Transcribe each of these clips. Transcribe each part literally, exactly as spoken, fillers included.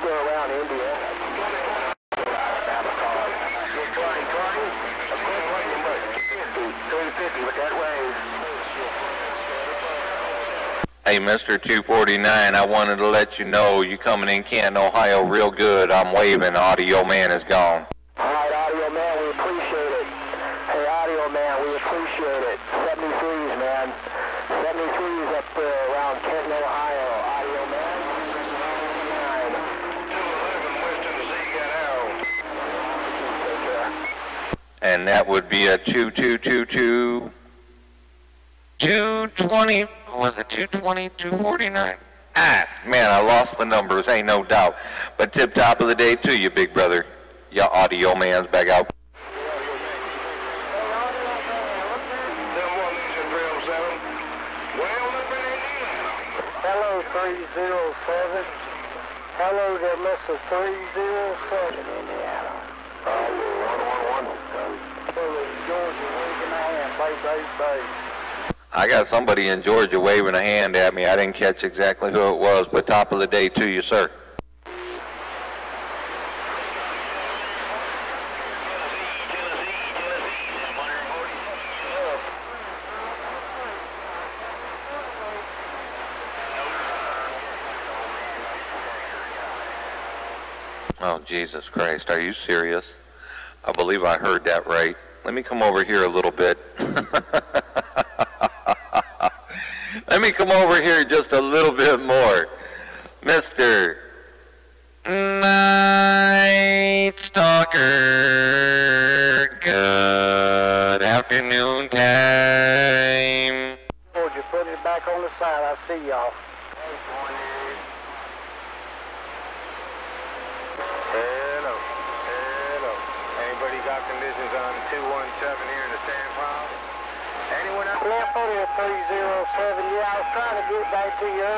still around Indiana. Alabama calling. Good twenty twenty. A quick one, number fifty. three fifty with that wave. Hey, Mister two forty-nine, I wanted to let you know you coming in Canton, Ohio real good. I'm waving. Audio Man is gone. All right, Audio Man, we appreciate it. Hey, Audio Man, we appreciate it. seventy-threes, man. seventy-threes up there around Canton, Ohio. Audio Man. two eleven, West Tennessee, got out. And that would be a two two two two. two twenty. Was it two twenty, two forty-nine? Ah, man, I lost the numbers, ain't no doubt. But tip top of the day to you, big brother. Your Audio Man's back out. Hello, three oh seven. Hello there, Mister three oh seven, Indiana. Hello, one one one. Hello, Georgia, waving a hand. Bye, bye, bye. I got somebody in Georgia waving a hand at me. I didn't catch exactly who it was, but top of the day to you, sir. Oh, Jesus Christ, are you serious? I believe I heard that right. Let me come over here a little bit. Let me come over here just a little bit more. Mister Night Stalker, good afternoon time. Would you put it back on the side? I see y'all. Hello, hello. Anybody got conditions on two one seven here in the sand pile? Anyone else? Left on here, three oh seven. Yeah, I was trying to get back to you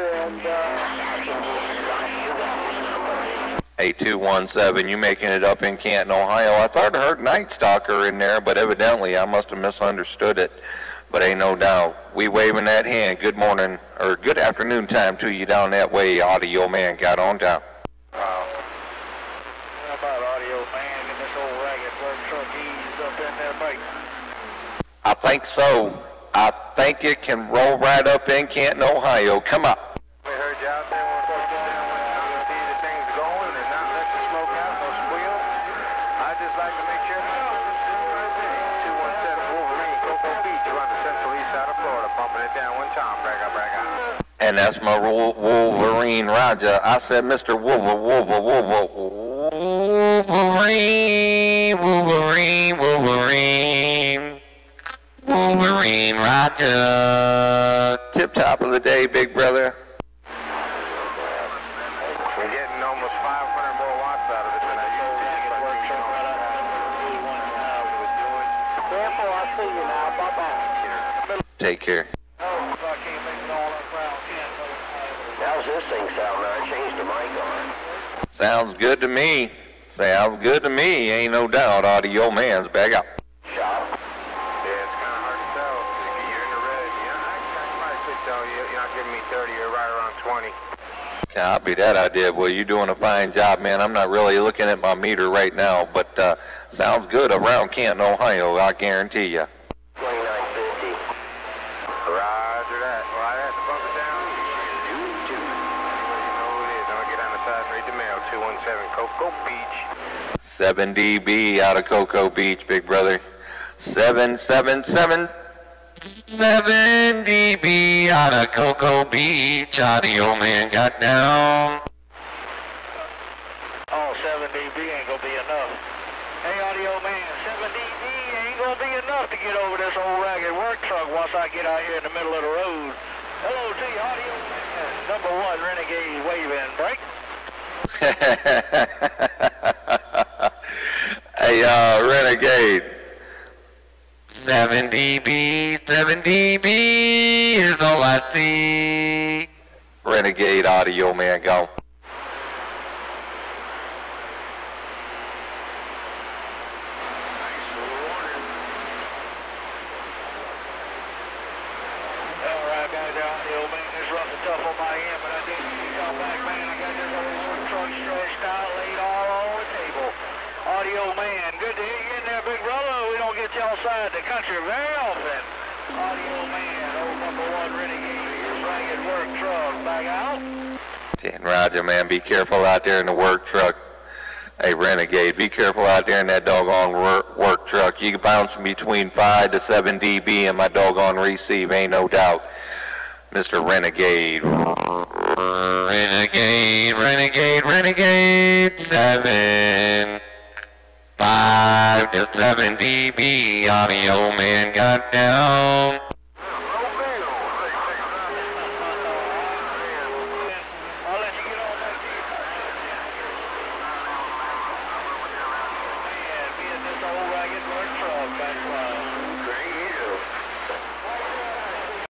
earlier, and, uh... Hey, two one seven, you making it up in Canton, Ohio. I thought I heard Night Stalker in there, but evidently I must have misunderstood it. But ain't no doubt. We waving that hand. Good morning, or good afternoon time to you down that way. Audio Man got on down. Wow. How about Audio Man and this old ragged work truck eased up in there, mate? I think so. I think it can roll right up in Canton, Ohio. Come on. We heard you out there. We're supposed to see the things going and not let the smoke out, no squeal. I'd just like to make sure two one seven Wolverine, Cocoa Beach, around the central east side of Florida, pumping it down one time, brag out, brag out. And that's my Wolverine Roger. I said, Mister Wolver, Wolver, Wolver, Wolverine, Wolverine, Wolverine. Wolverine Roger. Tip top of the day, big brother. We're getting almost five hundred more watts out of it than I used to. Careful, I see you now. Bye-bye. Take care. How's this thing sound now? I changed the mic on. Sounds good to me. Sounds good to me. Ain't no doubt. Audio Man's back up. Shop. You're not giving me thirty, you're right around twenty. Copy that I did. Well, you're doing a fine job, man. I'm not really looking at my meter right now, but uh, sounds good around Canton, Ohio, I guarantee you. twenty-nine fifty. Roger that. Well, I had to bump it down. Two, two. Well, you know who it is. I'm going to get on the side and read the mail. two one seven Cocoa Beach. seven D B out of Cocoa Beach, big brother. seven seven seven. seven D B out of Cocoa Beach. Audio Man got down. Oh, seven D B ain't gonna be enough. Hey, Audio Man, seven D B ain't gonna be enough to get over this old ragged work truck once I get out here in the middle of the road. Hello to you, Audio Man. Number one, Renegade waving. Break. Hey, uh, Renegade. seven D B, seven D B is all I see. Renegade Audio Man, go. Audio Man, good to hear you in there, big brother. We don't get you outside the country very often. Audio Man, old number one renegade, you're swinging work truck, back out. ten, Roger, man. Be careful out there in the work truck. Hey, Renegade, be careful out there in that doggone work, work truck. You can bounce between five to seven D B in my doggone receive, ain't no doubt. Mister Renegade. Renegade, Renegade, Renegade, seven. five to seven D B, Audio Man got down.